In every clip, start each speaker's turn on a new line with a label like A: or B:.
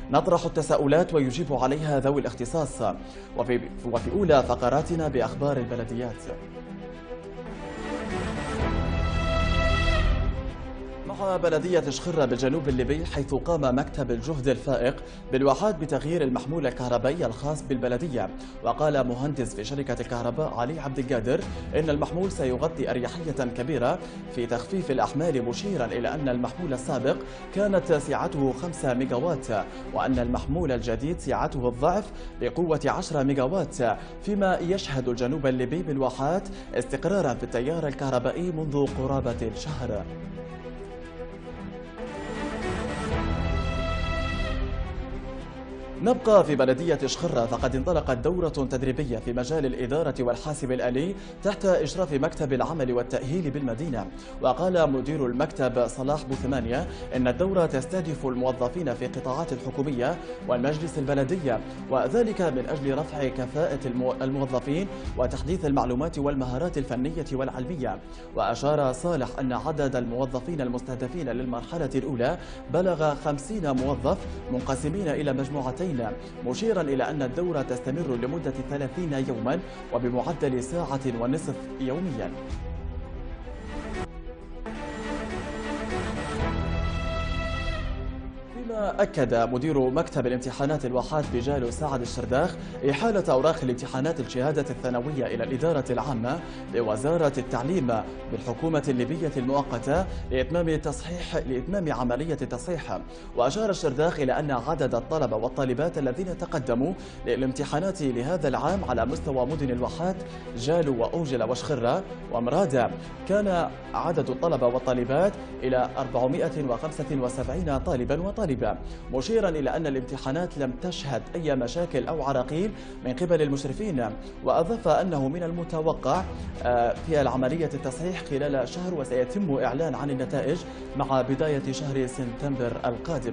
A: نطرح التساؤلات ويجيب عليها ذوي الاختصاص. وفي أولى فقراتنا بأخبار البلديات. مع بلدية شخرة بالجنوب الليبي، حيث قام مكتب الجهد الفائق بالواحات بتغيير المحمول الكهربائي الخاص بالبلدية. وقال مهندس في شركة الكهرباء علي عبد القادر إن المحمول سيغطي أريحية كبيرة في تخفيف الأحمال، مشيرا إلى أن المحمول السابق كانت سعته 5 ميجاوات، وأن المحمول الجديد سعته الضعف بقوة 10 ميجاوات، فيما يشهد الجنوب الليبي بالواحات استقرارا في التيار الكهربائي منذ قرابة الشهر. نبقى في بلدية شخرة، فقد انطلقت دورة تدريبية في مجال الإدارة والحاسب الآلي تحت إشراف مكتب العمل والتأهيل بالمدينة. وقال مدير المكتب صلاح بوثمانية إن الدورة تستهدف الموظفين في القطاعات الحكومية والمجلس البلدية، وذلك من أجل رفع كفاءة الموظفين وتحديث المعلومات والمهارات الفنية والعلمية. وأشار صالح أن عدد الموظفين المستهدفين للمرحلة الأولى بلغ 50 موظف منقسمين إلى مجموعتين، مشيرا إلى أن الدورة تستمر لمدة 30 يوما وبمعدل ساعة ونصف يوميا. أكد مدير مكتب الامتحانات الواحات بجالو سعد الشرداخ إحالة أوراق الامتحانات الشهادة الثانوية إلى الإدارة العامة لوزارة التعليم بالحكومة الليبية المؤقتة لإتمام عملية التصحيح. وأشار الشرداخ إلى أن عدد الطلبة والطالبات الذين تقدموا للامتحانات لهذا العام على مستوى مدن الواحات جالو وأوجل وشخرة ومرادة كان عدد الطلبة والطالبات إلى 475 طالبا وطالبة، مشيرا إلى أن الامتحانات لم تشهد أي مشاكل أو عراقيل من قبل المشرفين. وأضاف أنه من المتوقع في العملية التصحيح خلال شهر، وسيتم إعلان عن النتائج مع بداية شهر سبتمبر القادم.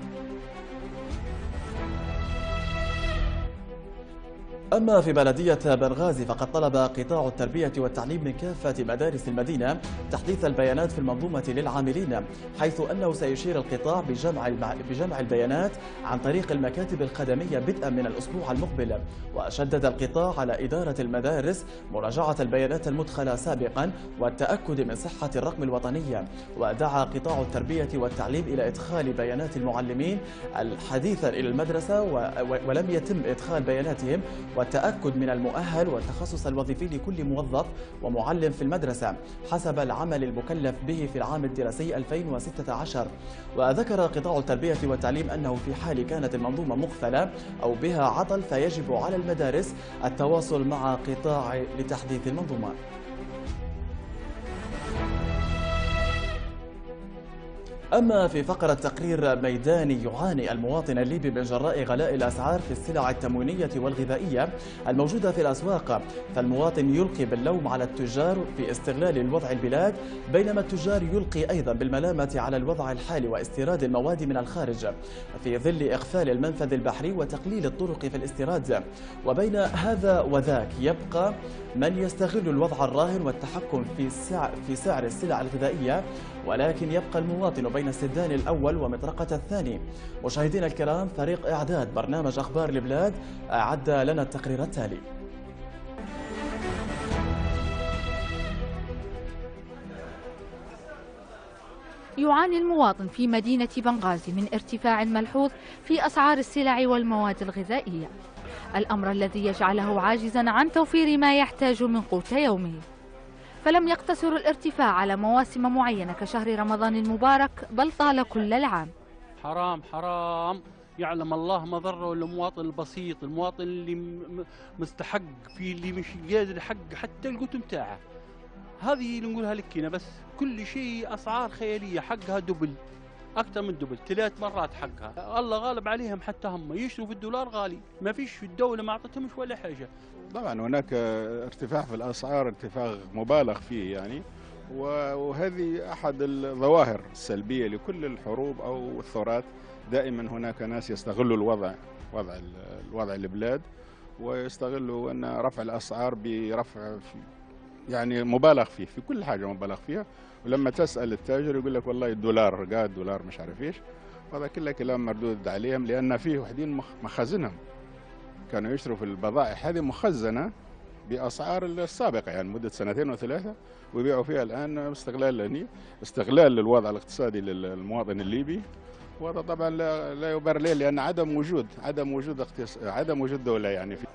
A: أما في بلدية بنغازي، فقد طلب قطاع التربية والتعليم من كافة مدارس المدينة تحديث البيانات في المنظومة للعاملين، حيث أنه سيشير القطاع بجمع البيانات عن طريق المكاتب الخدمية بدءا من الأسبوع المقبل. وشدد القطاع على إدارة المدارس مراجعة البيانات المدخلة سابقا والتأكد من صحة الرقم الوطني. ودعا قطاع التربية والتعليم إلى إدخال بيانات المعلمين الحديثة إلى المدرسة ولم يتم إدخال بياناتهم، والتأكد من المؤهل والتخصص الوظيفي لكل موظف ومعلم في المدرسة حسب العمل المكلف به في العام الدراسي 2016. وذكر قطاع التربية والتعليم أنه في حال كانت المنظومة مغفلة أو بها عطل فيجب على المدارس التواصل مع قطاع لتحديث المنظومة. أما في فقرة تقرير ميداني، يعاني المواطن الليبي من جراء غلاء الأسعار في السلع التموينية والغذائية الموجودة في الأسواق، فالمواطن يلقي باللوم على التجار في استغلال الوضع البلاد، بينما التجار يلقي أيضا بالملامة على الوضع الحالي واستيراد المواد من الخارج في ظل إقفال المنفذ البحري وتقليل الطرق في الاستيراد. وبين هذا وذاك يبقى من يستغل الوضع الراهن والتحكم في سعر السلع الغذائية، ولكن يبقى المواطن بين السدان الأول ومطرقة الثاني. مشاهدينا الكرام، فريق إعداد برنامج أخبار البلاد أعد لنا التقرير التالي.
B: يعاني المواطن في مدينة بنغازي من ارتفاع ملحوظ في أسعار السلع والمواد الغذائية، الأمر الذي يجعله عاجزا عن توفير ما يحتاج من قوت يومه. فلم يقتصر الارتفاع على مواسم معينة كشهر رمضان المبارك، بل طال كل العام.
C: حرام حرام، يعلم الله ما ضره المواطن البسيط، المواطن اللي مستحق، في اللي مش قادر يحقق حتى القوت متاعه. هذه اللي نقولها لك هنا، بس كل شيء أسعار خيالية، حقها دبل، أكثر من دبل، 3 مرات حقها. الله غالب عليهم، حتى هم يشتروا بالدولار غالي، ما فيش في الدولة ما أعطتهمش ولا حاجة.
D: طبعا هناك ارتفاع في الأسعار، ارتفاع مبالغ فيه يعني، وهذه أحد الظواهر السلبية لكل الحروب أو الثورات. دائما هناك ناس يستغلوا وضع البلاد، ويستغلوا أن رفع الأسعار برفع يعني مبالغ فيه، في كل حاجة مبالغ فيها. ولما تسأل التاجر يقول لك والله الدولار قاعد، دولار مش عارف ايش، هذا كله كلام مردود عليهم، لأن فيه وحدين مخازنهم كانوا يشتروا في البضائع هذه مخزنة بأسعار السابقة، يعني مدة سنتين و3، ويبيعوا فيها الآن استغلال للوضع الاقتصادي للمواطن الليبي. وهذا طبعا لا يبرر ليه، لأن عدم وجود دولة يعني في.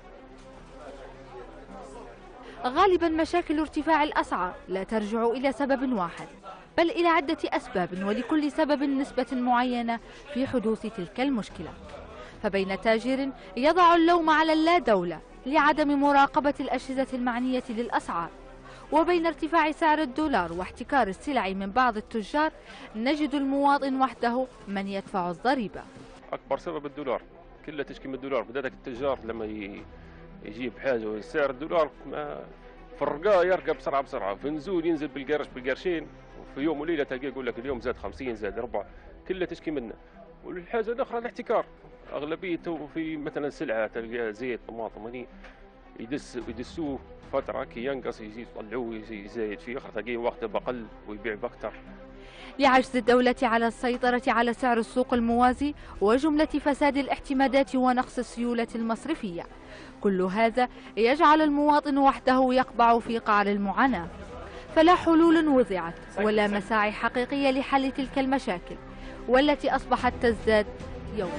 B: غالبا مشاكل ارتفاع الأسعار لا ترجع إلى سبب واحد، بل إلى عدة أسباب، ولكل سبب نسبة معينة في حدوث تلك المشكلة. فبين تاجر يضع اللوم على اللا دولة لعدم مراقبة الأجهزة المعنية للأسعار، وبين ارتفاع سعر الدولار واحتكار السلع من بعض التجار، نجد المواطن وحده من يدفع الضريبة.
E: أكبر سبب الدولار، كله تشكي من الدولار. بدأت التجار لما يجيب حاجة وسعر الدولار فرقاه يرقى بسرعة، في نزول ينزل بالقرش بالقرشين، وفي يوم وليلة تلقاه يقول لك اليوم زاد 50 زاد 4، كله تشكي منه. والحاجة الأخرى الاحتكار، أغلبيته في مثلا سلعة تلقاه زيت طماطم هني يدسوه فترة كي ينقص يطلعوه يزايد فيه، آخر تلقيه وقته بقل ويبيع بأكثر.
B: لعجز الدولة على السيطرة على سعر السوق الموازي وجملة فساد الاعتمادات ونقص السيولة المصرفية، كل هذا يجعل المواطن وحده يقبع في قعر المعاناة. فلا حلول وضعت ولا مساعي حقيقية لحل تلك المشاكل، والتي أصبحت تزداد يوما.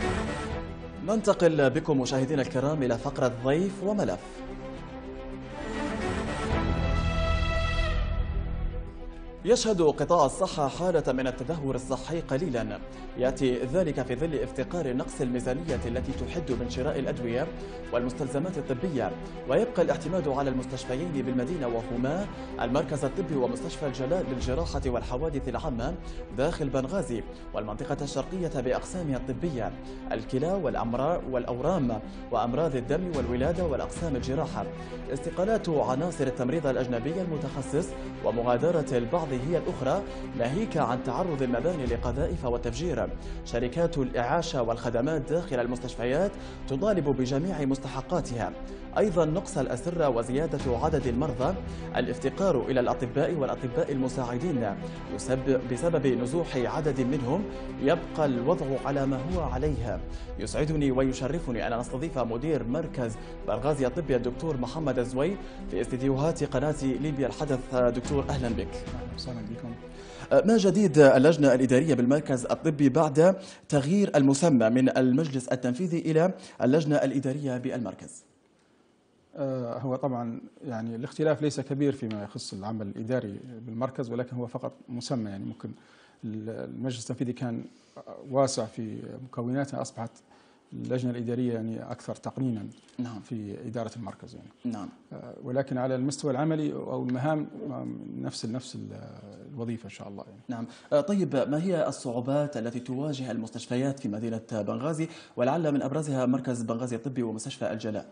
A: ننتقل بكم مشاهدينا الكرام إلى فقرة ضيف وملف. يشهد قطاع الصحة حالة من التدهور الصحي قليلا، يأتي ذلك في ظل افتقار نقص الميزانية التي تحد من شراء الأدوية والمستلزمات الطبية، ويبقى الاعتماد على المستشفيين بالمدينة وهما المركز الطبي ومستشفى الجلاء للجراحة والحوادث العامة داخل بنغازي، والمنطقة الشرقية بأقسامها الطبية، الكلى والأورام وأمراض الدم والولادة والأقسام الجراحة. استقالات عناصر التمريض الأجنبي المتخصص ومغادرة البعض هي الأخرى، ناهيك عن تعرض المباني لقذائف والتفجير. شركات الإعاشة والخدمات داخل المستشفيات تطالب بجميع مستحقاتها. أيضا نقص الأسرة وزيادة عدد المرضى، الافتقار إلى الأطباء والأطباء المساعدين بسبب نزوح عدد منهم، يبقى الوضع على ما هو عليه. يسعدني ويشرفني أن نستضيف مدير مركز بنغازي الطبي الدكتور محمد الزوي في استديوهات قناة ليبيا الحدث. دكتور أهلا بك.
F: أهلا بكم.
A: ما جديد اللجنة الإدارية بالمركز الطبي بعد تغيير المسمى من المجلس التنفيذي إلى اللجنة الإدارية بالمركز؟
F: هو طبعا يعني الاختلاف ليس كبير فيما يخص العمل الإداري بالمركز، ولكن هو فقط مسمى. يعني ممكن المجلس التنفيذي كان واسع في مكوناته، أصبحت اللجنة الإدارية يعني أكثر تقنينا
A: نعم.
F: في إدارة المركز يعني.
A: نعم.
F: ولكن على المستوى العملي أو المهام نفس الوظيفة إن شاء الله يعني.
A: نعم. طيب، ما هي الصعوبات التي تواجه المستشفيات في مدينة بنغازي، ولعل من أبرزها مركز بنغازي الطبي ومستشفى الجلاء؟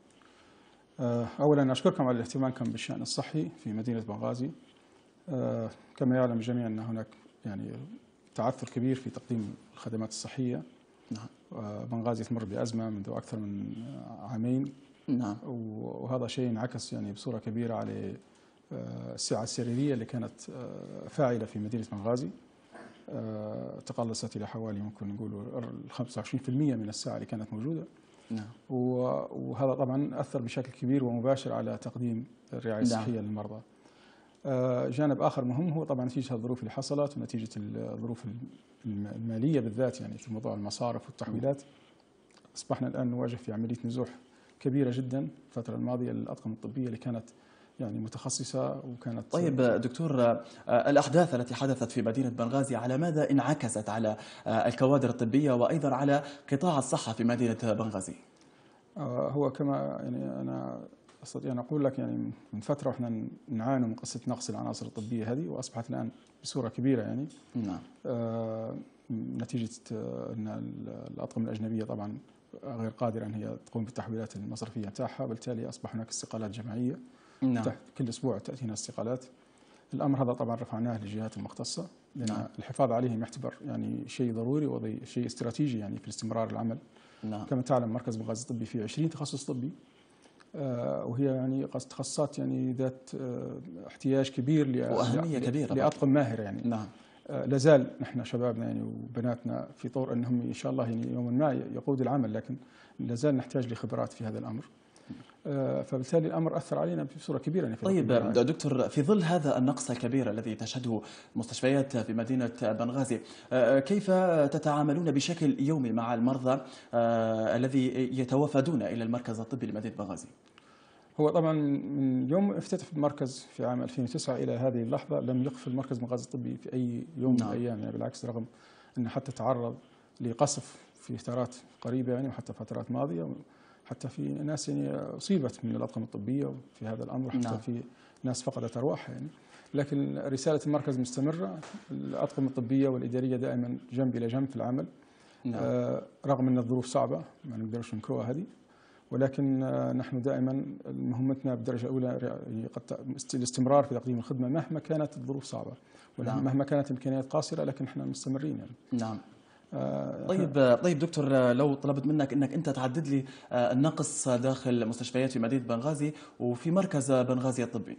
F: أولا أشكركم على اهتمامكم بالشأن الصحي في مدينة بنغازي. كما يعلم الجميع أن هناك يعني تعثر كبير في تقديم الخدمات الصحية.
A: نعم.
F: بنغازي تمر بأزمة منذ أكثر من عامين.
A: نعم.
F: وهذا شيء انعكس يعني بصورة كبيرة على السعة السريرية اللي كانت فاعلة في مدينة بنغازي. تقلصت إلى حوالي ممكن نقول 25% من الساعة اللي كانت موجودة.
A: نعم.
F: وهذا طبعا أثر بشكل كبير ومباشر على تقديم الرعاية الصحية للمرضى. جانب آخر مهم هو طبعا نتيجة الظروف اللي حصلت ونتيجة الظروف المالية بالذات، يعني في موضوع المصارف والتحويلات. أصبحنا الآن نواجه في عملية نزوح كبيرة جدا الفترة الماضية للأطقم الطبية اللي كانت يعني متخصصة وكانت.
A: طيب دكتور، الأحداث التي حدثت في مدينة بنغازي على ماذا انعكست على الكوادر الطبية وأيضا على قطاع الصحة في مدينة بنغازي؟
F: هو كما يعني أنا أستطيع أن أقول لك يعني من فترة وإحنا نعاني من قصة نقص العناصر الطبية هذه، وأصبحت الآن بصورة كبيرة يعني.
A: نعم.
F: نتيجة أن الأطقم الأجنبية طبعا غير قادرة أن هي تقوم بالتحويلات المصرفية تاعها، بالتالي أصبح هناك استقالات جماعية.
A: نعم.
F: كل أسبوع تأتينا استقالات. الأمر هذا طبعا رفعناه للجهات المختصة، لأن
A: نعم.
F: الحفاظ عليهم يعتبر يعني شيء ضروري وشيء استراتيجي يعني في استمرار العمل.
A: نعم.
F: كما تعلم مركز بنغازي الطبي فيه 20 تخصص طبي، وهي يعني تخصصات يعني ذات احتياج كبير
A: وأهمية كبيرة
F: لأطقم ماهرة يعني.
A: نعم.
F: لازال نحن شبابنا يعني وبناتنا في طور انهم ان شاء الله يعني يوما ما يقود العمل، لكن لازال نحتاج لخبرات في هذا الامر. فبالتالي الامر اثر علينا بصوره كبيره يعني في
A: طيب دكتور، في ظل هذا النقص الكبير الذي تشهده مستشفيات في مدينه بنغازي، كيف تتعاملون بشكل يومي مع المرضى الذي يتوافدون الى المركز الطبي لمدينه بنغازي؟
F: هو طبعا من يوم افتتح المركز في عام 2009 الى هذه اللحظه لم يقفل مركز بنغازي الطبي في اي يوم من الايام، يعني بالعكس، رغم انه حتى تعرض لقصف في فترات قريبه يعني وحتى فترات ماضيه، حتى في ناس يعني اصيبت من الاطقم الطبيه في هذا الامر، حتى في ناس فقدت ارواحها يعني. لكن رساله المركز مستمره، الاطقم الطبيه والاداريه دائما جنب الى جنب في العمل. رغم ان الظروف صعبه ما نقدرش ننكرها هذه، ولكن نحن دائما مهمتنا بالدرجه الاولى الاستمرار في تقديم الخدمه مهما كانت الظروف صعبه، مهما كانت الامكانيات قاصره، لكن احنا مستمرين يعني.
A: نعم. طيب دكتور، لو طلبت منك انك انت تعدد لي النقص داخل مستشفيات في مدينه بنغازي وفي مركز بنغازي الطبي.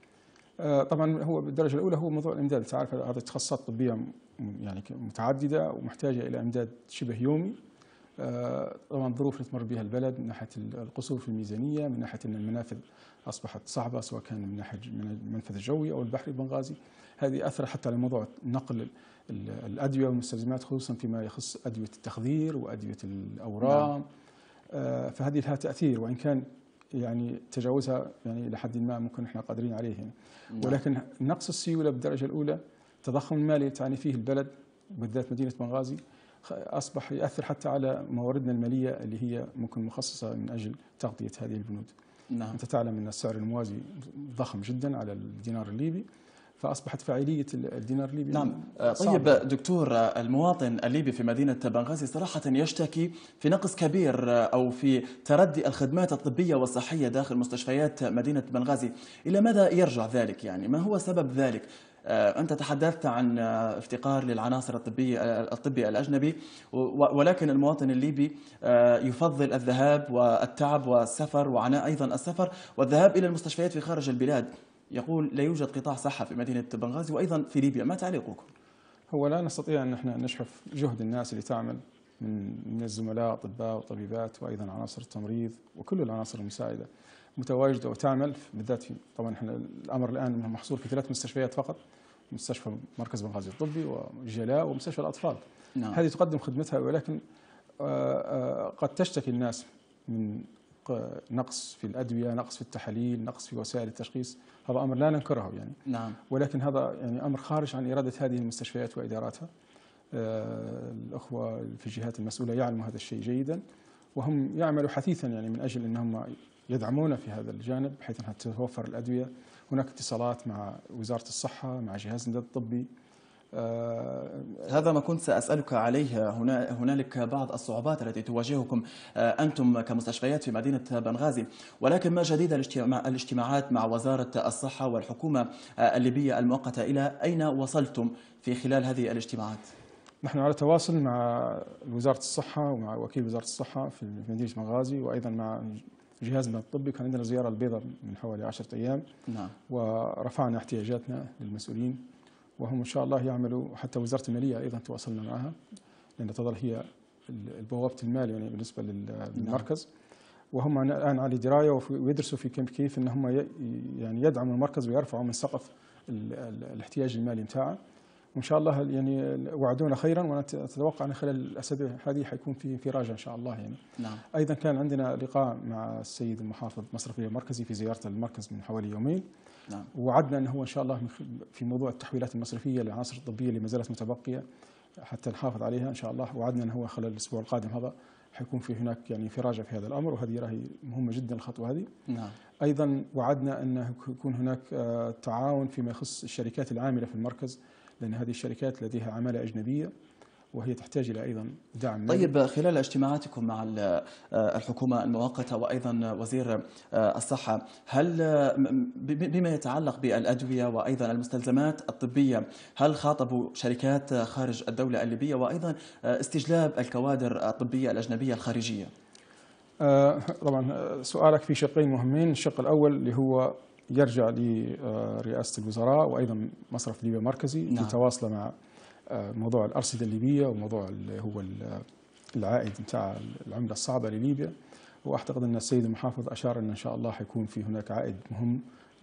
F: طبعا هو بالدرجه الاولى هو موضوع الامداد، تعرف هذه تخصصات طبيه يعني متعدده ومحتاجه الى امداد شبه يومي. طبعا الظروف اللي تمر بها البلد من ناحيه القصور في الميزانيه، من ناحيه ان المنافذ اصبحت صعبه سواء كان من ناحيه المنفذ الجوي او البحري بنغازي، هذه اثر حتى على موضوع نقل الادويه والمستلزمات، خصوصا فيما يخص ادويه التخدير وادويه الاورام. فهذه لها تاثير، وان كان يعني تجاوزها يعني الى حد ما ممكن احنا قادرين عليه يعني. ولكن نقص السيوله بالدرجه الاولى، التضخم المالي اللي تعاني فيه البلد وبالذات مدينه بنغازي اصبح ياثر حتى على مواردنا الماليه اللي هي ممكن مخصصه من اجل تغطيه هذه البنود. انت تعلم ان السعر الموازي ضخم جدا على الدينار الليبي، فاصبحت فاعليه الدينار الليبي.
A: نعم. طيب دكتور، المواطن الليبي في مدينه بنغازي صراحه يشتكي في نقص كبير او في تردي الخدمات الطبيه والصحيه داخل مستشفيات مدينه بنغازي، الى ماذا يرجع ذلك؟ يعني ما هو سبب ذلك؟ أنت تحدثت عن افتقار للعناصر الطبي الأجنبي، ولكن المواطن الليبي يفضل الذهاب والتعب والسفر وعناء أيضا السفر والذهاب إلى المستشفيات في خارج البلاد. يقول لا يوجد قطاع صحة في مدينة بنغازي وأيضا في ليبيا. ما تعليقكم؟
F: هو لا نستطيع أن احنا نشحف جهد الناس اللي تعمل من الزملاء أطباء وطبيبات وأيضا عناصر التمريض وكل العناصر المساعدة متواجدة وتعمل، بالذات في طبعا احنا الأمر الآن محصور في 3 مستشفيات فقط، مستشفى مركز بنغازي الطبي وجلاء ومستشفى الأطفال.
A: نعم.
F: هذه تقدم خدمتها، ولكن قد تشتكي الناس من نقص في الأدوية، نقص في التحاليل، نقص في وسائل التشخيص. هذا أمر لا ننكره يعني.
A: نعم.
F: ولكن هذا يعني أمر خارج عن إرادة هذه المستشفيات وإداراتها. الأخوة في الجهات المسؤولة يعلموا هذا الشيء جيدا، وهم يعملوا حثيثا يعني من أجل أنهم يدعمون في هذا الجانب بحيث أنها تتوفر الأدوية. هناك اتصالات مع وزارة الصحة، مع جهاز الإمداد الطبي.
A: هذا ما كنت سأسألك عليه. هنالك بعض الصعوبات التي تواجهكم أنتم كمستشفيات في مدينة بنغازي، ولكن ما جديد الاجتماعات مع وزارة الصحة والحكومة الليبية المؤقتة؟ إلى أين وصلتم في خلال هذه الاجتماعات؟
F: نحن على تواصل مع وزارة الصحة ومع وكيل وزارة الصحة في مدينة بنغازي، وأيضا مع جهاز الإمداد الطبي. كان عندنا زيارة البيضاء من حوالي 10 أيام.
A: نعم.
F: ورفعنا احتياجاتنا للمسؤولين، وهم إن شاء الله يعملوا. حتى وزارة المالية أيضا تواصلنا معها، لأن تظل هي بوابة المال يعني بالنسبة للمركز. وهم الآن على دراية ويدرسوا في كيف أنهم يعني يدعموا المركز ويرفعوا من سقف الاحتياج المالي بتاعه. وإن شاء الله يعني وعدونا خيرا، ونتوقع أن خلال الأسابيع هذه حيكون في انفراج إن شاء الله يعني.
A: نعم.
F: أيضا كان عندنا لقاء مع السيد المحافظ مصرفي المركزي في زيارة المركز من حوالي يومين.
A: نعم.
F: ووعدنا أنه إن شاء الله في موضوع التحويلات المصرفية للعناصر الطبية اللي ما زالت متبقية حتى نحافظ عليها إن شاء الله. وعدنا أنه هو خلال الأسبوع القادم هذا حيكون في هناك يعني انفراجة في هذا الأمر، وهذه راهي مهمة جدا الخطوة هذه.
A: نعم.
F: أيضا وعدنا أنه يكون هناك تعاون فيما يخص الشركات العاملة في المركز، لأن هذه الشركات لديها عمالة أجنبية وهي تحتاج إلى أيضا دعم.
A: طيب، خلال اجتماعاتكم مع الحكومة المؤقتة وأيضا وزير الصحة، هل بما يتعلق بالأدوية وأيضا المستلزمات الطبية، هل خاطبوا شركات خارج الدولة الليبية وأيضا استجلاب الكوادر الطبية الأجنبية الخارجية؟
F: طبعا سؤالك في شقين مهمين. الشق الأول اللي هو يرجع لرئاسة الوزراء وأيضا مصرف ليبيا المركزي.
A: نعم.
F: في تواصل مع موضوع الأرصدة الليبية وموضوع اللي هو العائد نتاع العملة الصعبة لليبيا. وأعتقد أن السيد المحافظ أشار أن شاء الله حيكون في هناك عائد مهم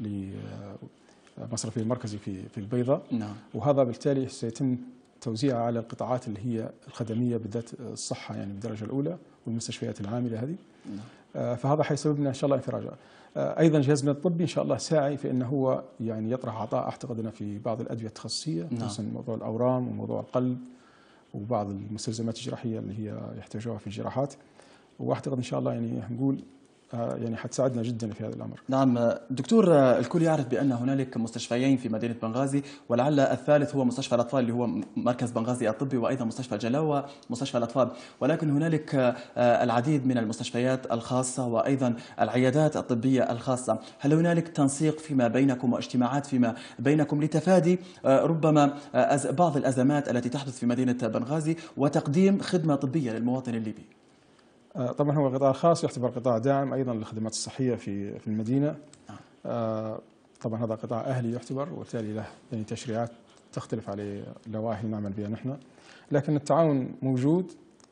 F: لمصرفي المركزي في البيضاء.
A: نعم.
F: وهذا بالتالي سيتم توزيعه على القطاعات اللي هي الخدمية بالذات الصحة يعني بالدرجة الأولى والمستشفيات العاملة هذه.
A: نعم.
F: فهذا حيسبب لنا إن شاء الله انفراجة. أيضا جهازنا الطبي إن شاء الله ساعي في أنه هو يعني يطرح عطاء أعتقد أنه في بعض الأدوية التخصصية، خصوصا موضوع الأورام وموضوع القلب وبعض المستلزمات الجراحية اللي هي يحتاجوها في الجراحات. واعتقد ان شاء الله يعني نقول يعني حتساعدنا جدا في هذا الامر.
A: نعم دكتور، الكل يعرف بان هنالك مستشفيين في مدينه بنغازي، ولعل الثالث هو مستشفى الاطفال اللي هو مركز بنغازي الطبي، وايضا مستشفى جلاوه مستشفى الاطفال، ولكن هنالك العديد من المستشفيات الخاصه وايضا العيادات الطبيه الخاصه. هل هنالك تنسيق فيما بينكم واجتماعات فيما بينكم لتفادي ربما بعض الازمات التي تحدث في مدينه بنغازي وتقديم خدمه طبيه للمواطن الليبي؟
F: طبعا هو القطاع الخاص يعتبر قطاع داعم ايضا للخدمات الصحيه في المدينه. طبعا هذا قطاع اهلي يعتبر، وبالتالي له يعني تشريعات تختلف على لوائح نعمل بها نحن، لكن التعاون موجود.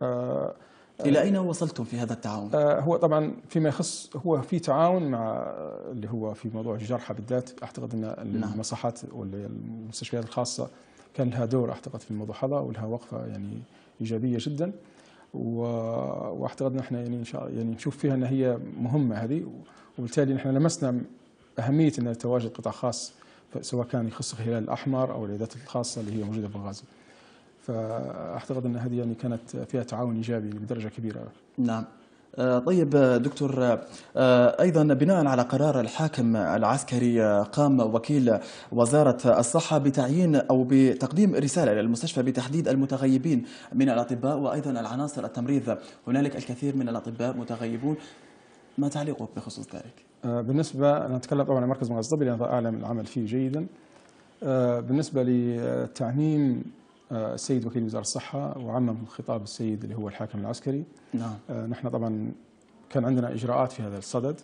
A: الى اين وصلتم في هذا التعاون؟
F: هو طبعا فيما يخص هو في تعاون مع اللي هو في موضوع الجرحى بالذات. اعتقد ان المصحات والمستشفيات الخاصه كان لها دور اعتقد في الموضوع هذا، ولها وقفه يعني ايجابيه جدا. واعتقد نحن يعني ان شاء الله يعني نشوف فيها ان هي مهمه هذه، وبالتالي نحن لمسنا اهميه ان يتواجد قطاع خاص سواء كان يخص الهلال الاحمر او العيادات الخاصه اللي هي موجوده في بنغازي. فاعتقد ان هذه يعني كانت فيها تعاون ايجابي بدرجه كبيره.
A: نعم. طيب دكتور، أيضا بناء على قرار الحاكم العسكري قام وكيل وزارة الصحة بتعيين أو بتقديم رسالة للمستشفى بتحديد المتغيبين من الأطباء وأيضا العناصر التمريض. هنالك الكثير من الأطباء متغيبون، ما تعليقك بخصوص ذلك؟
F: بالنسبة أنا أتكلم طبعا عن مركز بنغازي الطبي لأن أعلم العمل فيه جيدا. بالنسبة لتعميم السيد وكيل وزارة الصحة وعمم خطاب السيد اللي هو الحاكم العسكري.
A: نعم.
F: نحن طبعا كان عندنا إجراءات في هذا الصدد،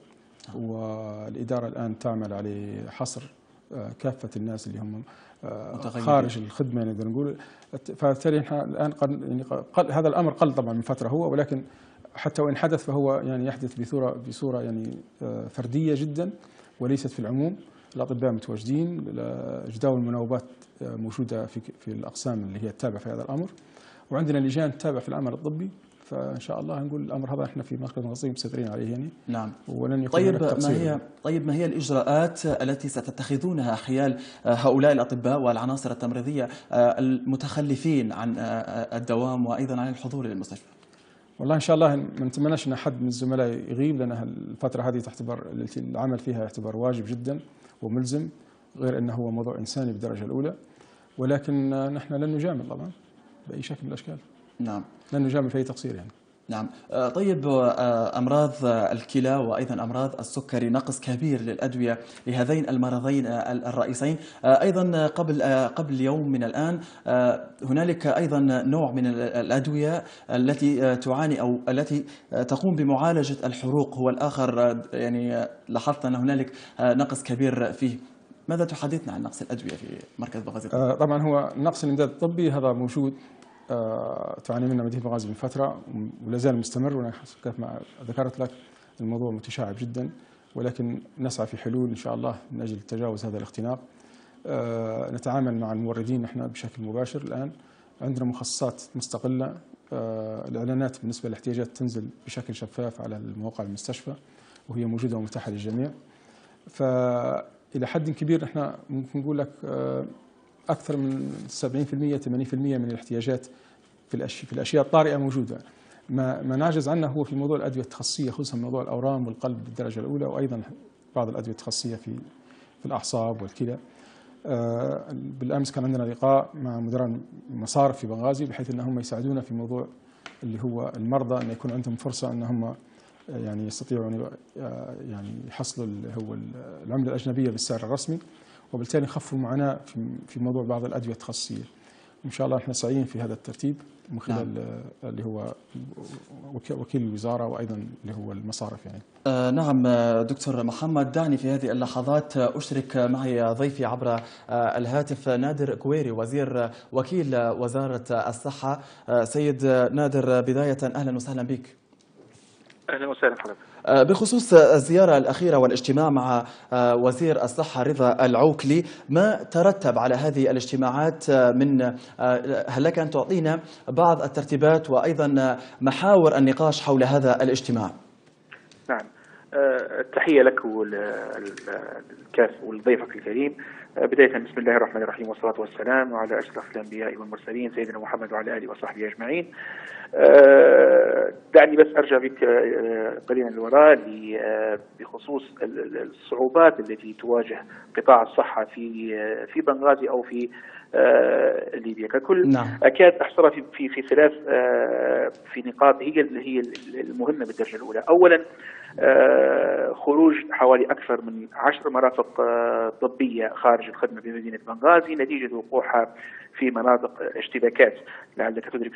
F: والإدارة الآن تعمل على حصر كافة الناس اللي هم خارج الخدمة نقدر نقول. فبالتالي نحن الآن هذا الأمر قل طبعا من فترة هو، ولكن حتى وإن حدث فهو يعني يحدث بصورة يعني فردية جدا وليست في العموم. الأطباء متواجدين، جداول المناوبات موجودة في الأقسام اللي هي التابعة في هذا الأمر، وعندنا لجان تتابع في العمل الطبي. فإن شاء الله نقول الأمر هذا احنا في مركز بنغازي مسيطرين عليه يعني.
A: نعم.
F: ولن يكون هناك تقصير.
A: طيب ما هي الإجراءات التي ستتخذونها حيال هؤلاء الأطباء والعناصر التمريضية المتخلفين عن الدوام وأيضا عن الحضور للمستشفى؟
F: والله ان شاء الله ما نتمناش ان حد من الزملاء يغيب، لان الفتره هذه تعتبر العمل فيها يعتبر واجب جدا وملزم، غير انه هو موضوع انساني بالدرجه الاولى. ولكن نحن لن نجامل طبعا باي شكل من الاشكال.
A: نعم.
F: لن نجامل في اي تقصير يعني.
A: نعم. طيب أمراض الكلى وأيضا أمراض السكري نقص كبير للأدوية لهذين المرضين الرئيسين. أيضا قبل يوم من الآن هنالك أيضا نوع من الأدوية التي تعاني أو التي تقوم بمعالجة الحروق هو الآخر، يعني لاحظت أن هنالك نقص كبير فيه. ماذا تحدثنا عن نقص الأدوية في مركز بنغازي؟
F: طبعا هو نقص الإمداد الطبي هذا موجود، تعاني منه مدينة بنغازي من فترة ولا زال مستمر، وأنا كيف ما ذكرت لك الموضوع متشعب جدا، ولكن نسعى في حلول إن شاء الله من أجل تجاوز هذا الاختناق. نتعامل مع الموردين نحن بشكل مباشر الآن، عندنا مخصصات مستقلة. الإعلانات بالنسبة للاحتياجات تنزل بشكل شفاف على المواقع المستشفى وهي موجودة ومتاحة للجميع. فإلى حد كبير نحن ممكن نقول لك أكثر من 70% 80% من الاحتياجات في الأشياء الطارئة موجودة. ما نعجز عنه هو في موضوع الأدوية التخصصية، خصوصا موضوع الأورام والقلب بالدرجة الأولى، وأيضا بعض الأدوية التخصصية في الأعصاب والكلى. بالأمس كان عندنا لقاء مع مدراء المصارف في بنغازي بحيث أنهم يساعدونا في موضوع اللي هو المرضى أن يكون عندهم فرصة أنهم يعني يستطيعوا يعني يحصلوا اللي هو العملة الأجنبية بالسعر الرسمي، وبالتالي يخفوا معاناة في موضوع بعض الأدوية التخصصية. وإن شاء الله احنا سعيين في هذا الترتيب من خلال اللي هو وكيل الوزارة وأيضا اللي هو المصارف يعني.
A: نعم دكتور محمد، دعني في هذه اللحظات أشرك معي ضيفي عبر الهاتف نادر كويري وكيل وزارة الصحة. سيد نادر، بداية أهلا وسهلا بك.
G: أهلا وسهلا حضرتك.
A: بخصوص الزيارة الأخيرة والاجتماع مع وزير الصحة رضا العوكلي، ما ترتب على هذه الاجتماعات هل لك أن تعطينا بعض الترتيبات وأيضا محاور النقاش حول هذا الاجتماع؟
G: نعم، التحية لك ولضيفك الكريم. بداية بسم الله الرحمن الرحيم والصلاة والسلام على أشرف الأنبياء والمرسلين سيدنا محمد وعلى آله وصحبه أجمعين. دعني بس أرجع بك قليلا للوراء بخصوص الصعوبات التي تواجه قطاع الصحة في بنغازي أو في ليبيا ككل.
A: نعم.
G: أكاد أحصرها في ثلاث في نقاط هي المهمة بالدرجة الأولى. أولا، خروج حوالي أكثر من 10 مرافق طبية خارج الخدمة بمدينة بنغازي نتيجة وقوعها في مناطق اشتباكات. لعلك تدرك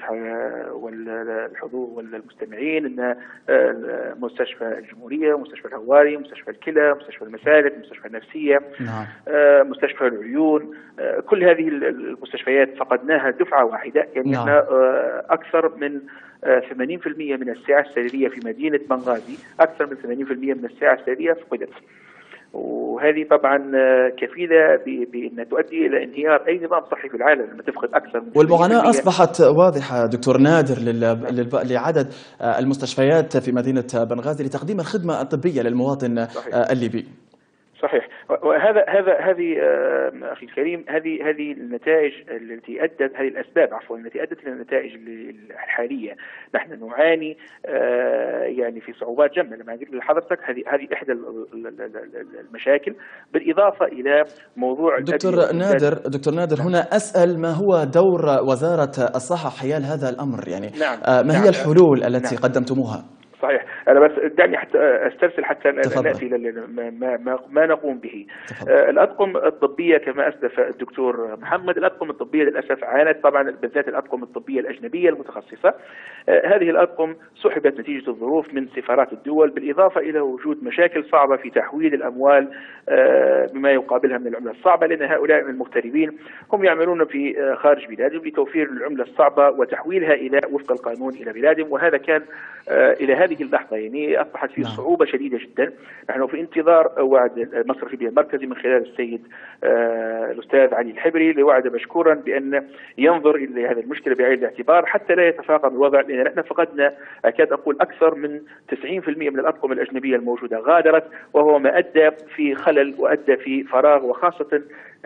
G: والحضور والمستمعين أن مستشفى الجمهورية، مستشفى الهواري، مستشفى الكلى، مستشفى المسالك، مستشفى النفسية،
A: نعم.
G: مستشفى العيون، كل هذه المستشفيات فقدناها دفعة واحدة. يعني
A: نعم.
G: أكثر من 80% من السعة السريرية في مدينة بنغازي، أكثر من 80% من السعة السريرية فقدت، وهذه طبعا كفيلة بأن تؤدي إلى انهيار أي نظام صحي في العالم لما تفقد أكثر من 80%.
A: والمعاناة أصبحت واضحة دكتور نادر لعدد المستشفيات في مدينة بنغازي لتقديم الخدمة الطبية للمواطن الليبي.
G: صحيح. هذه اخي الكريم، هذه النتائج التي ادت، هذه الاسباب التي ادت الى النتائج الحاليه. نحن نعاني يعني في صعوبات جمة لما قلت لحضرتك. هذه احدى المشاكل، بالاضافه الى موضوع
A: دكتور نادر، هنا اسال ما هو دور وزارة الصحة حيال هذا الامر؟ يعني
G: نعم.
A: ما هي الحلول التي قدمتموها؟
G: صحيح. أنا بس دعني حتى أسترسل حتى نأتي ما نقوم به. الأطقم الطبية كما أسلف الدكتور محمد، الأطقم الطبية للأسف عانت طبعا، بالذات الأطقم الطبية الأجنبية المتخصصة. هذه الأطقم سحبت نتيجة الظروف من سفارات الدول، بالإضافة إلى وجود مشاكل صعبة في تحويل الأموال بما يقابلها من العملة الصعبة، لأن هؤلاء المغتربين هم يعملون في خارج بلادهم لتوفير العملة الصعبة وتحويلها إلى وفق القانون إلى بلادهم، وهذا كان إلى هذه اللحظة يعني أصبحت فيه صعوبة شديدة جدا. نحن في انتظار وعد مصرف ليبيا المركزي من خلال السيد الأستاذ علي الحبري، اللي وعد مشكورا بأن ينظر إلى هذه المشكلة بعين الاعتبار حتى لا يتفاقم الوضع، لأن نحن فقدنا أكاد أقول أكثر من 90% من الأطقم الأجنبية الموجودة غادرت، وهو ما أدى في خلل وأدى في فراغ، وخاصة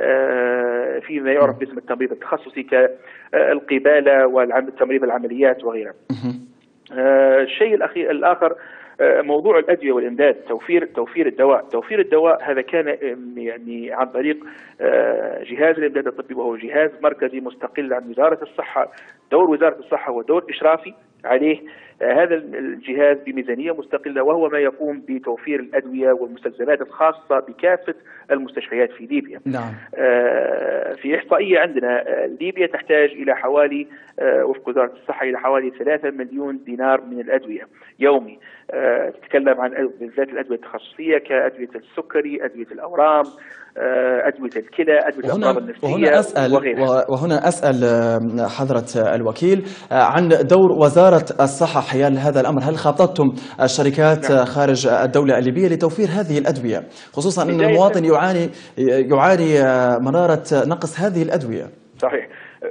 G: فيما يعرف باسم التمريض التخصصي كالقبالة وتمريض العمليات وغيرها. الشيء الآخر موضوع الأدوية والإمداد، توفير الدواء هذا كان يعني عن طريق جهاز الإمداد الطبي، وهو جهاز مركزي مستقل عن وزارة الصحة. دور وزارة الصحة هو دور إشرافي عليه هذا الجهاز بميزانية مستقلة، وهو ما يقوم بتوفير الأدوية والمستلزمات الخاصة بكافة المستشفيات في ليبيا.
A: نعم.
G: في إحصائية عندنا ليبيا تحتاج إلى حوالي وفق وزارة الصحة إلى حوالي 3 مليون دينار من الأدوية يومي. تتكلم عن بالذات الأدوية التخصصية كأدوية السكري، أدوية الأورام، أدوية الكلى، أدوية الأمراض النفسية
A: وهنا أسأل حضرة الوكيل عن دور وزارة الصحة حيال هذا الأمر. هل خاطبتم الشركات خارج الدولة الليبية لتوفير هذه الأدوية، خصوصا أن المواطن يعاني مرارة نقص هذه الأدوية؟
G: صحيح.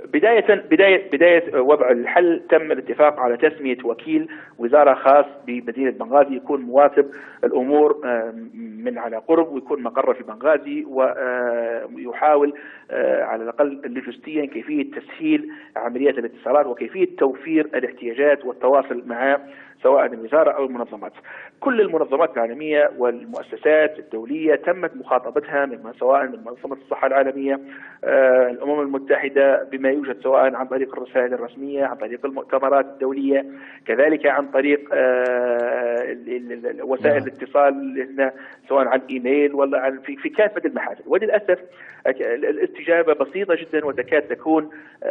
G: بداية وضع الحل تم الاتفاق على تسمية وكيل وزارة خاص بمدينة بنغازي يكون مواكب الأمور من على قرب، ويكون مقره في بنغازي، ويحاول على الأقل لوجستيا كيفية تسهيل عمليات الاتصالات وكيفية توفير الاحتياجات والتواصل مع سواء الوزارة أو المنظمات. كل المنظمات العالمية والمؤسسات الدولية تمت مخاطبتها سواء من منظمة الصحة العالمية، الأمم المتحدة، بما يوجد سواء عن طريق الرسائل الرسمية، عن طريق المؤتمرات الدولية، كذلك عن طريق وسائل الاتصال سواء عن ايميل ولا عن في كافه المحافل. وللاسف الاستجابه بسيطه جدا وتكاد تكون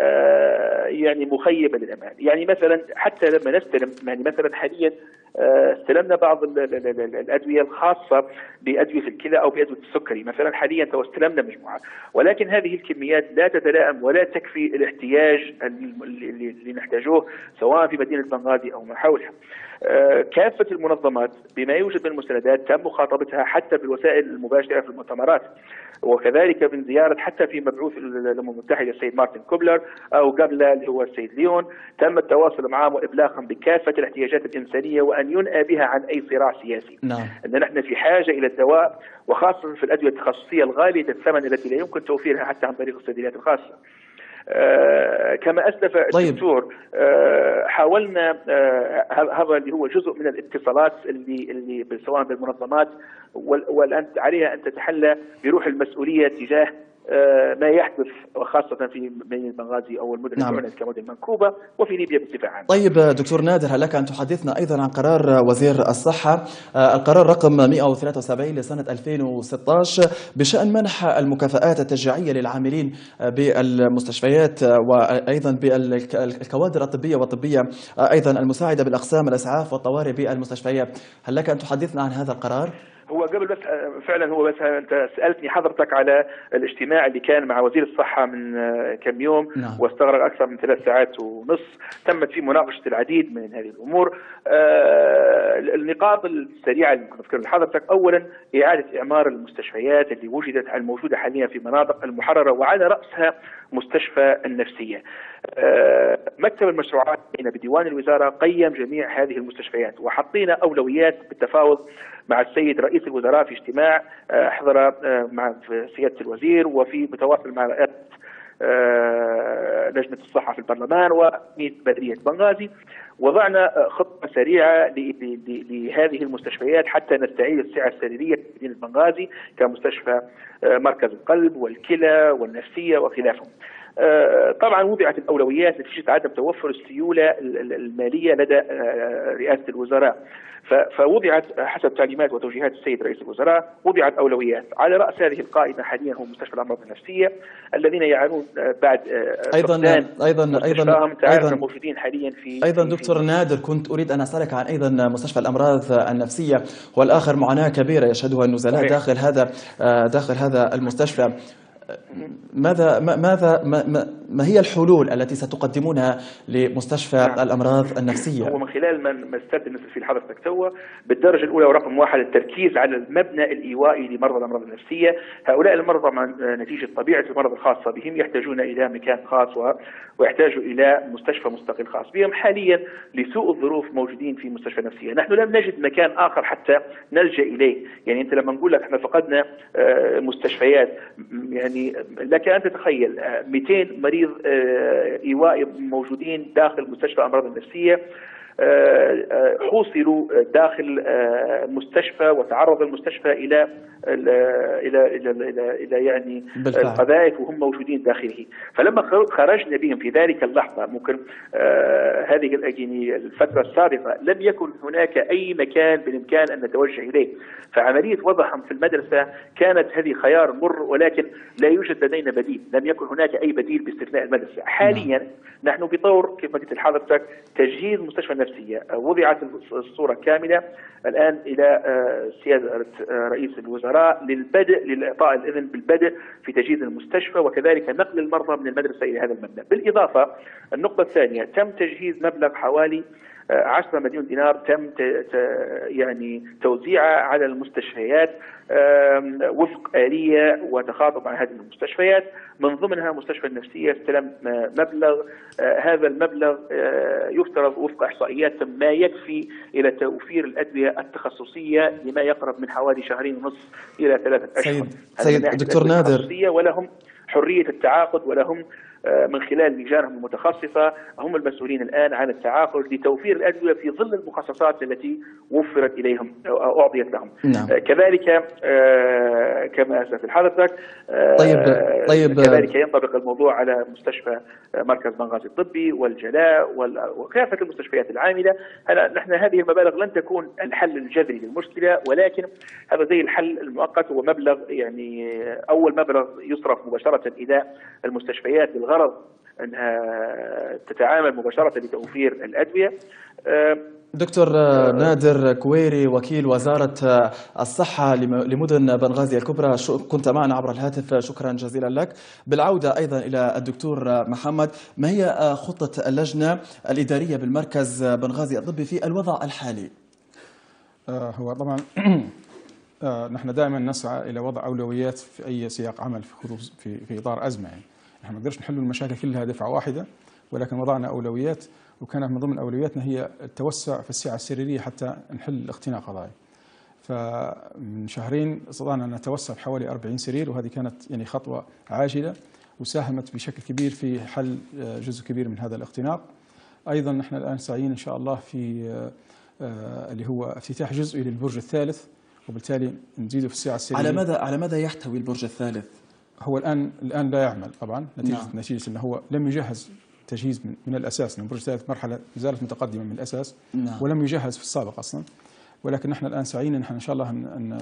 G: يعني مخيبه للامال. يعني مثلا حتى لما نستلم، يعني مثلا حاليا استلمنا بعض الادويه الخاصه بادويه الكلى او بادويه السكري مثلا، حاليا استلمنا مجموعه، ولكن هذه الكميات لا تتلائم ولا تكفي الاحتياج اللي نحتاجوه سواء في مدينه بنغازي او ما حولها. كافه المنظمات بما يوجد من مستندات تم مخاطبتها حتى بالوسائل المباشره في المؤتمرات، وكذلك من زياره حتى في مبعوث الامم المتحده السيد مارتن كوبلر او قبله اللي هو السيد ليون، تم التواصل معهم وابلاغهم بكافه الاحتياجات الانسانيه وان ينأى بها عن اي صراع سياسي.
A: نعم.
G: ان نحن في حاجه الى الدواء، وخاصه في الادويه التخصصيه الغاليه الثمن التي لا يمكن توفيرها حتى عن طريق الصيدليات الخاصه. كما أسلف الدكتور، حاولنا هذا اللي هو جزء من الاتصالات اللي سواء بالمنظمات، والآن عليها أن تتحلى بروح المسؤولية تجاه ما يحدث وخاصة في مدينة بنغازي أو المدن التي كمدن منكوبة وفي ليبيا بصفة عامة.
A: طيب دكتور نادر، هل لك أن تحدثنا أيضا عن قرار وزير الصحة، القرار رقم 173 لسنة 2016 بشأن منح المكافآت التشجيعية للعاملين بالمستشفيات وأيضا بالكوادر الطبية والطبية أيضا المساعدة بالأقسام الإسعاف والطوارئ بالمستشفيات، هل لك أن تحدثنا عن هذا القرار؟
G: هو قبل بس فعلا هو بس انت سالتني حضرتك على الاجتماع اللي كان مع وزير الصحه من كم يوم.
A: نعم.
G: واستغرق اكثر من 3 ساعات ونص، تمت فيه مناقشه العديد من هذه الامور. النقاط السريعه اللي ممكن اذكرها لحضرتك، اولا اعاده اعمار المستشفيات اللي وجدت الموجوده حاليا في مناطق المحرره وعلى راسها مستشفى النفسيه. مكتب المشروعات بديوان الوزاره قيم جميع هذه المستشفيات، وحطينا اولويات بالتفاوض مع السيد رئيس الوزراء في اجتماع حضر مع سياده الوزير، وفي متواصل مع رئاسه لجنه الصحه في البرلمان ومية بدريه بنغازي. وضعنا خطه سريعه لهذه المستشفيات حتى نستعيد السعه السريريه في مدينه بنغازي كمستشفى مركز القلب والكلى والنفسيه وخلافهم. طبعا وضعت الاولويات نتيجه عدم توفر السيوله الماليه لدى رئاسه الوزراء، فوضعت حسب تعليمات وتوجيهات السيد رئيس الوزراء وضعت اولويات. على راس هذه القائمه حاليا هم مستشفى الامراض النفسيه الذين يعانون بعد
A: ايضا
G: موجودين حاليا في
A: ايضا دكتور نادر، كنت اريد ان اسالك عن ايضا مستشفى الامراض النفسيه، والاخر معاناه كبيره يشهدها النزلاء داخل هذا المستشفى. ما هي الحلول التي ستقدمونها لمستشفى الأمراض النفسية؟
G: ومن خلال ما استخدم في حضرتك توا بالدرجة الأولى ورقم 1 التركيز على المبنى الإيوائي لمرضى الأمراض النفسية. هؤلاء المرضى نتيجة طبيعة المرض الخاصة بهم يحتاجون إلى مكان خاص ويحتاجوا إلى مستشفى مستقل خاص بهم. حاليا لسوء الظروف موجودين في مستشفى نفسية، نحن لم نجد مكان آخر حتى نلجأ إليه. يعني أنت لما نقول لك احنا فقدنا مستشفيات، يعني لك أن تتخيل 200 مريض إيوائي موجودين داخل مستشفى الأمراض النفسية حوصلوا داخل مستشفى، وتعرض المستشفى إلى يعني القذائف وهم موجودين داخله. فلما خرجنا بهم في ذلك اللحظة، ممكن هذه الفترة السابقة لم يكن هناك أي مكان بالإمكان أن نتوجه إليه، فعملية وضعهم في المدرسة كانت هذه خيار مر، ولكن لا يوجد لدينا بديل، لم يكن هناك أي بديل باستثناء المدرسة. حاليا نحن بطور كما قلت لحضرتك تجهيز مستشفى النفسية، وضعت الصورة كاملة الآن إلى سيادة رئيس الوزراء للبدء لإعطاء الإذن بالبدء في تجهيز المستشفى، وكذلك نقل المرضى من المدرسة إلى هذا المبنى. بالإضافة النقطة الثانية، تم تجهيز مبلغ حوالي 10 مليون دينار تم يعني توزيعها على المستشفيات وفق آلية وتخاطب مع هذه المستشفيات، من ضمنها مستشفى النفسية استلم مبلغ. هذا المبلغ يفترض وفق إحصائيات ما يكفي إلى توفير الأدوية التخصصية لما يقرب من حوالي 2.5 إلى 3 أشهر.
A: سيد دكتور نادر،
G: ولهم حرية التعاقد ولهم من خلال لجانهم المتخصصة هم المسؤولين الآن عن التعاقد لتوفير الأدوية في ظل المخصصات التي وفرت إليهم أو أعطيت لهم. نعم. كذلك كما أسلفت حضرتك
A: طيب
G: كذلك ينطبق الموضوع على مستشفى مركز بنغازي الطبي والجلاء وكافة المستشفيات العاملة. نحن هذه المبالغ لن تكون الحل الجذري للمشكلة، ولكن هذا زي الحل المؤقت، هو مبلغ يعني أول مبلغ يصرف مباشرة إلى المستشفيات بالغرض أنها تتعامل مباشرة لتوفير الأدوية.
A: دكتور نادر كويري وكيل وزارة الصحة لمدن بنغازي الكبرى، كنت معنا عبر الهاتف، شكرا جزيلا لك. بالعودة أيضا إلى الدكتور محمد، ما هي خطة اللجنة الإدارية بالمركز بنغازي الطبي في الوضع الحالي؟
F: هو طبعا نحن دائما نسعى إلى وضع أولويات في أي سياق عمل في إطار أزمة. يعني نحن ما نقدرش نحل المشاكل كلها دفعة واحدة، ولكن وضعنا أولويات، وكانت من ضمن أولوياتنا هي التوسع في السعة السريرية حتى نحل الاختناق هذا. فمن شهرين استطعنا أن نتوسع بحوالي 40 سرير، وهذه كانت يعني خطوة عاجلة وساهمت بشكل كبير في حل جزء كبير من هذا الاختناق. أيضا نحن الآن سعيين إن شاء الله في اللي هو افتتاح جزئي للبرج الثالث، وبالتالي نزيده في السعة السريرية.
A: على ماذا يحتوي البرج الثالث؟
F: هو الآن لا يعمل طبعا نتيجة أنه هو لم يجهز تجهيز من الأساس. البرج الثالث مرحلة زالت متقدمة من الأساس، ولم يجهز في السابق أصلا. ولكن نحن الآن سعيين إن شاء الله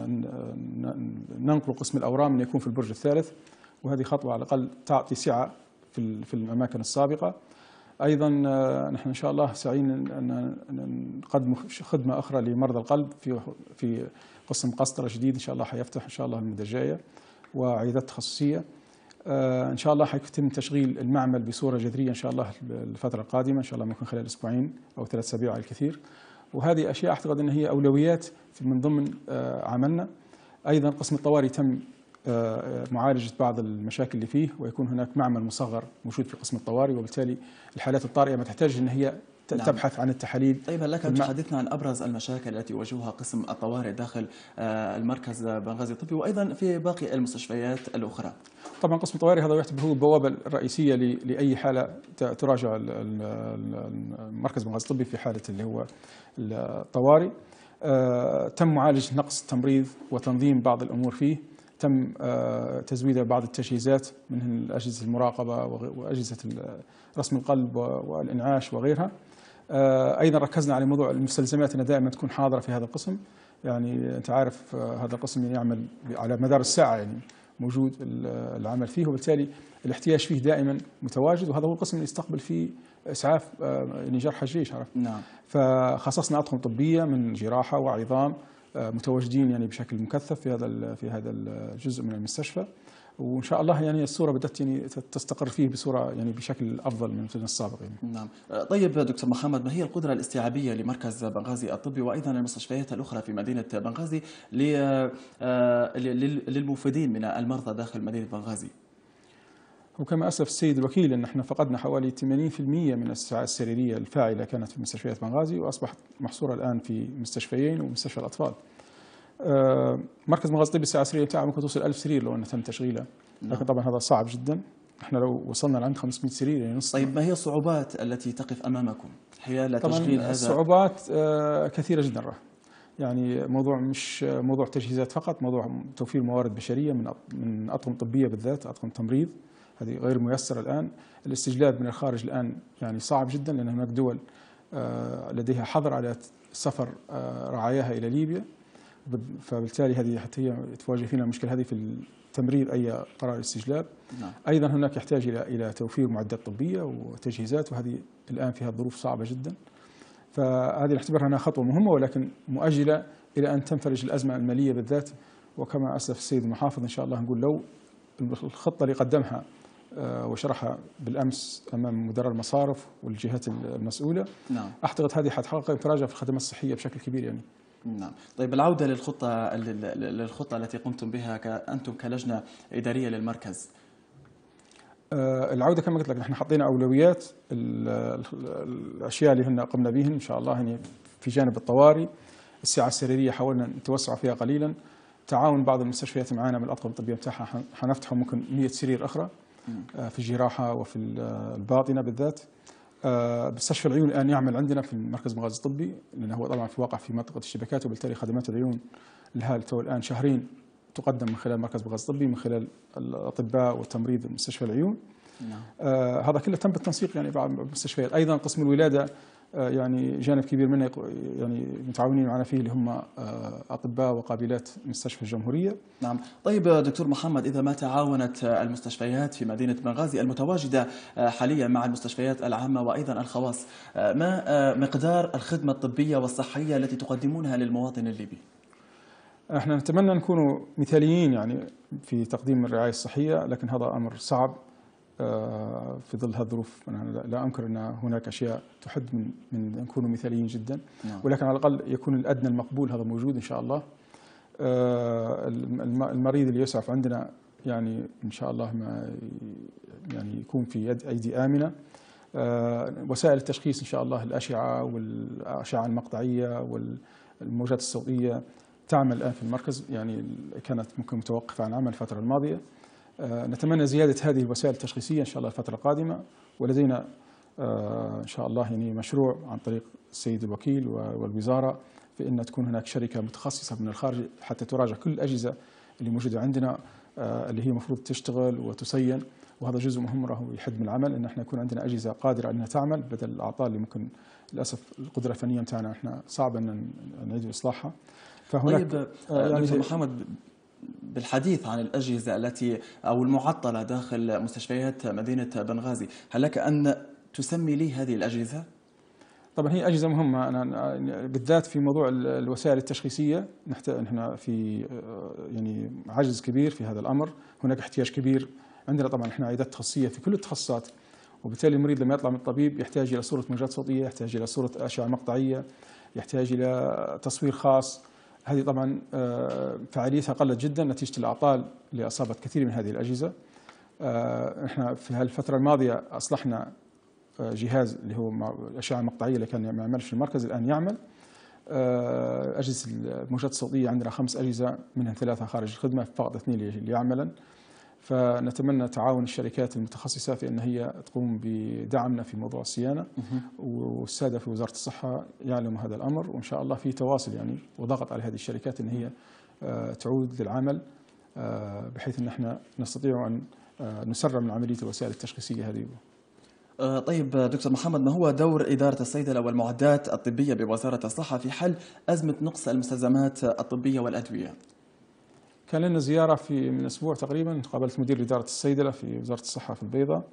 F: ننقل قسم الأورام أن يكون في البرج الثالث، وهذه خطوة على الأقل تعطي سعة في الأماكن السابقة. أيضا نحن إن شاء الله سعيين أن نقدم خدمة أخرى لمرضى القلب في قسم قسطرة جديد إن شاء الله حيفتح إن شاء الله المدة الجاية، وعيادات تخصصية. إن شاء الله حيتم تشغيل المعمل بصورة جذرية إن شاء الله الفترة القادمة، إن شاء الله ممكن خلال أسبوعين أو 3 أسابيع على الكثير. وهذه أشياء أعتقد أن هي أولويات من ضمن عملنا. أيضا قسم الطوارئ تم معالجة بعض المشاكل اللي فيه، ويكون هناك معمل مصغر موجود في قسم الطوارئ، وبالتالي الحالات الطارئة ما تحتاج أن هي تبحث عن التحاليل.
A: طيب لك أن تحدثنا عن أبرز المشاكل التي يواجهها قسم الطوارئ داخل المركز بنغازي الطبي وأيضا في باقي المستشفيات الأخرى.
F: طبعا قسم الطوارئ هذا يعتبر هو البوابة الرئيسية لأي حالة تراجع المركز بنغازي الطبي في حالة اللي هو الطوارئ. تم معالجة نقص التمريض وتنظيم بعض الأمور فيه، تم تزويد بعض التجهيزات من أجهزة المراقبة وأجهزة رسم القلب والإنعاش وغيرها. أيضا ركزنا على موضوع المستلزمات أنها دائما تكون حاضرة في هذا القسم. يعني أنت عارف هذا القسم يعمل على مدار الساعة، يعني موجود العمل فيه، وبالتالي الاحتياج فيه دائما متواجد، وهذا هو القسم اللي يستقبل فيه إسعاف يعني جرحى الجيش. عرفت؟
A: نعم.
F: فخصصنا أطقم طبية من جراحة وعظام متواجدين يعني بشكل مكثف في هذا الجزء من المستشفى، وان شاء الله يعني الصوره بدات يعني تستقر فيه بصوره يعني بشكل افضل من السابق يعني.
A: نعم. طيب دكتور محمد، ما هي القدره الاستيعابيه لمركز بنغازي الطبي وايضا المستشفيات الاخرى في مدينه بنغازي للمفيدين من المرضى داخل مدينه بنغازي؟
F: وكما أسلف السيد الوكيل أن احنا فقدنا حوالي 80% من السعة السريرية الفاعلة كانت في مستشفيات بنغازي، وأصبحت محصورة الآن في مستشفيين ومستشفى الأطفال. مركز بنغازي الطبي السعة السريرية بتاعه ممكن توصل 1000 سرير لو أنه تم تشغيله، لكن طبعا هذا صعب جدا. احنا لو وصلنا لعند 500 سرير يعني نص.
A: طيب ما هي الصعوبات التي تقف أمامكم حيال تشغيل هذا؟
F: الصعوبات كثيرة جدا. يعني موضوع مش موضوع تجهيزات فقط، موضوع توفير موارد بشرية من أطقم طبية بالذات، أطقم تمريض هذه غير ميسرة الآن. الاستجلاب من الخارج الآن يعني صعب جدا، لأن هناك دول لديها حظر على سفر رعاياها إلى ليبيا، فبالتالي هذه حتى هي تواجه فينا المشكلة هذه في تمرير أي قرار استجلاب.
A: نعم.
F: أيضا هناك يحتاج إلى توفير معدات طبية وتجهيزات، وهذه الآن فيها ظروف صعبة جدا. فهذه نعتبرها أنها خطوة مهمة ولكن مؤجلة إلى أن تنفرج الأزمة المالية بالذات. وكما أسلف السيد المحافظ إن شاء الله نقول لو الخطة اللي قدمها وشرحها بالأمس أمام مدراء المصارف والجهات المسؤولة،
A: نعم،
F: أعتقد هذه حتحقق انفراجة في الخدمات الصحية بشكل كبير يعني.
A: نعم. طيب العودة للخطة التي قمتم بها أنتم كلجنة إدارية للمركز.
F: العودة كما قلت لك نحن حطينا أولويات الأشياء اللي هن قمنا بهن إن شاء الله. يعني في جانب الطوارئ السعة السريرية حاولنا نتوسع فيها قليلا، تعاون بعض المستشفيات معنا من الأطقم الطبية بتاعها حنفتحوا ممكن 100 سرير أخرى. في الجراحة وفي الباطنة بالذات. مستشفى العيون الآن يعمل عندنا في مركز بنغازي الطبي، لأنه هو طبعا في واقع في منطقة الشبكات، وبالتالي خدمات العيون لها الآن شهرين تقدم من خلال مركز بنغازي الطبي، من خلال الأطباء والتمريض مستشفى العيون. هذا كله تم بالتنسيق يعني مع المستشفيات. أيضا قسم الولادة يعني جانب كبير منه يعني متعاونين معنا فيه، اللي هم أطباء وقابلات مستشفى الجمهورية.
A: نعم. طيب دكتور محمد، إذا ما تعاونت المستشفيات في مدينة بنغازي المتواجدة حاليا مع المستشفيات العامة وأيضا الخواص، ما مقدار الخدمة الطبية والصحية التي تقدمونها للمواطن الليبي؟
F: احنا نتمنى نكونوا مثاليين يعني في تقديم الرعاية الصحية، لكن هذا أمر صعب في ظل هذه الظروف. أنا لا أنكر أن هناك أشياء تحد من نكون مثاليين جدا، ولكن على الأقل يكون الأدنى المقبول هذا موجود إن شاء الله. المريض اللي يسعف عندنا يعني إن شاء الله ما يعني يكون في أيدي آمنة. وسائل التشخيص إن شاء الله، الأشعة والأشعة المقطعية والموجات الصوتية تعمل الآن في المركز، يعني كانت ممكن متوقفة عن عمل الفترة الماضية. نتمنى زيادة هذه الوسائل التشخيصية إن شاء الله الفترة القادمة، ولدينا إن شاء الله يعني مشروع عن طريق السيد الوكيل والوزارة في أن تكون هناك شركة متخصصة من الخارج حتى تراجع كل الأجهزة اللي موجودة عندنا، اللي هي المفروض تشتغل وتسين، وهذا جزء مهم راهو يحد من العمل، أن احنا يكون عندنا أجهزة قادرة أنها تعمل بدل الأعطال اللي ممكن للأسف القدرة الفنية متاعنا احنا صعب أن نعيد إصلاحها.
A: فهناك طيب يعني دكتور محمد، بالحديث عن الأجهزة التي أو المعطلة داخل مستشفيات مدينة بنغازي، هل لك أن تسمي لي هذه الأجهزة؟
F: طبعا هي أجهزة مهمة. أنا بالذات في موضوع الوسائل التشخيصية نحن في يعني عجز كبير في هذا الأمر، هناك احتياج كبير عندنا. طبعا احنا عيادات تخصصية في كل التخصصات، وبالتالي المريض لما يطلع من الطبيب يحتاج إلى صورة موجات صوتية، يحتاج إلى صورة أشعة مقطعية، يحتاج إلى تصوير خاص. هذه طبعا فعاليتها قلت جدا نتيجة الأعطال اللي أصابت كثير من هذه الأجهزة. احنا في هالفترة الماضية أصلحنا جهاز اللي هو الأشعة المقطعية اللي كان ما يعملش في المركز، الآن يعمل. أجهزة الموجات الصوتية عندنا 5 أجهزة، منها 3 خارج الخدمة، فقط 2 اللي يعملا. فنتمنى تعاون الشركات المتخصصة في أن هي تقوم بدعمنا في موضوع الصيانة، والسادة في وزارة الصحة يعلموا هذا الأمر، وإن شاء الله في تواصل يعني وضغط على هذه الشركات أن هي تعود للعمل، بحيث أن احنا نستطيع أن نسرع من عملية الوسائل التشخيصية هذه.
A: طيب دكتور محمد، ما هو دور إدارة الصيدلة والمعدات الطبية بوزارة الصحة في حل أزمة نقص المستلزمات الطبية والأدوية؟
F: كان لنا زيارة من أسبوع تقريبا، قابلت مدير إدارة الصيدلة في وزارة الصحة في البيضاء،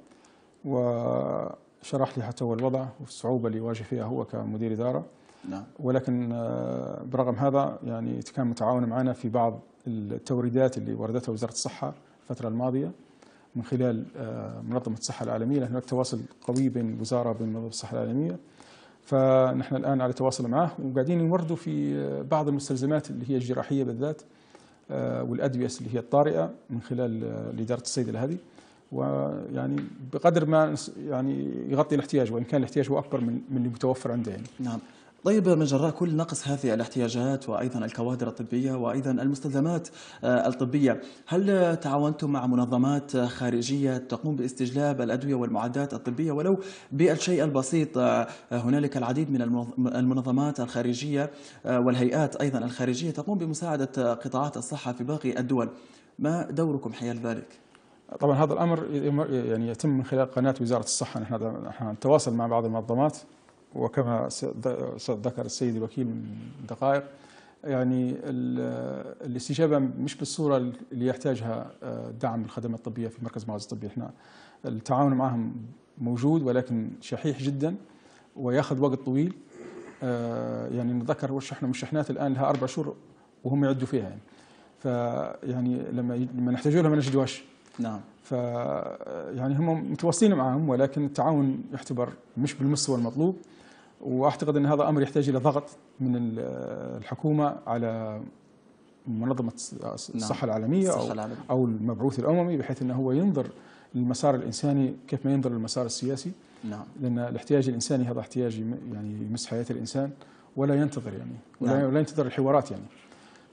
F: وشرح لي حتى هو الوضع والصعوبة اللي يواجه فيها هو كمدير إدارة.
A: نعم.
F: ولكن برغم هذا يعني كان متعاون معنا في بعض التوريدات اللي وردتها وزارة الصحة الفترة الماضية من خلال منظمة الصحة العالمية، لأن هناك تواصل قوي بين الوزارة وبين منظمة الصحة العالمية. فنحن الآن على تواصل معه، وقاعدين نوردوا في بعض المستلزمات اللي هي الجراحية بالذات والأدوية اللي هي الطارئة من خلال إدارة الصيدلة هذه، ويعني بقدر ما يعني يغطي الاحتياج، وإن كان الاحتياج هو أكبر من اللي متوفر عنده يعني.
A: نعم. طيب من جراء كل نقص هذه الاحتياجات وأيضا الكوادر الطبية وأيضا المستلزمات الطبية، هل تعاونتم مع منظمات خارجية تقوم باستجلاب الأدوية والمعدات الطبية ولو بالشيء البسيط؟ هنالك العديد من المنظمات الخارجية والهيئات أيضا الخارجية تقوم بمساعدة قطاعات الصحة في باقي الدول، ما دوركم حيال ذلك؟
F: طبعا هذا الأمر يعني يتم من خلال قناة وزارة الصحة. نحن نتواصل مع بعض المنظمات، وكما ذكر السيد الوكيل من دقائق يعني الاستجابة مش بالصورة اللي يحتاجها دعم الخدمات الطبية في مركز بنغازي الطبي. احنا التعاون معهم موجود ولكن شحيح جدا وياخذ وقت طويل. يعني نتذكر احنا مشحنات الآن لها 4 شهور وهم يعدوا فيها يعني. فيعني لما نحتاجوا لها ما نجدوهاش.
A: نعم.
F: يعني هم متواصلين معهم، ولكن التعاون يعتبر مش بالمستوى المطلوب، واعتقد ان هذا امر يحتاج الى ضغط من الحكومه على منظمه الصحه العالميه او المبعوث الاممي، بحيث انه هو ينظر للمسار الانساني كيف ما ينظر للمسار السياسي.
A: نعم.
F: لان الاحتياج الانساني هذا احتياج يعني يمس حياه الانسان ولا ينتظر يعني ولا ينتظر الحوارات يعني.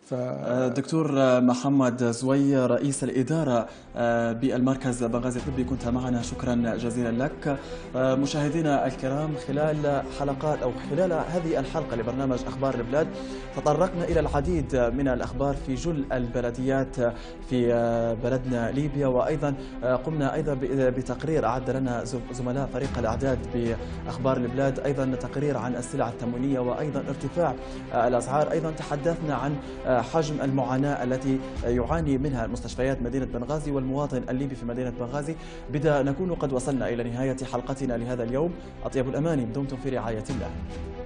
A: دكتور محمد زوي رئيس الإدارة بالمركز بنغازي الطبي كنت معنا، شكرا جزيلا لك. مشاهدينا الكرام، خلال حلقات أو خلال هذه الحلقة لبرنامج أخبار البلاد تطرقنا إلى العديد من الأخبار في جل البلديات في بلدنا ليبيا، وأيضا قمنا أيضا بتقرير أعد لنا زملاء فريق الإعداد بأخبار البلاد، أيضا تقرير عن السلع التموينية وأيضا ارتفاع الأسعار. أيضا تحدثنا عن حجم المعاناة التي يعاني منها مستشفيات مدينة بنغازي والمواطن الليبي في مدينة بنغازي. بدا نكون قد وصلنا إلى نهاية حلقتنا لهذا اليوم. أطيب الأماني، دمتم في رعاية الله.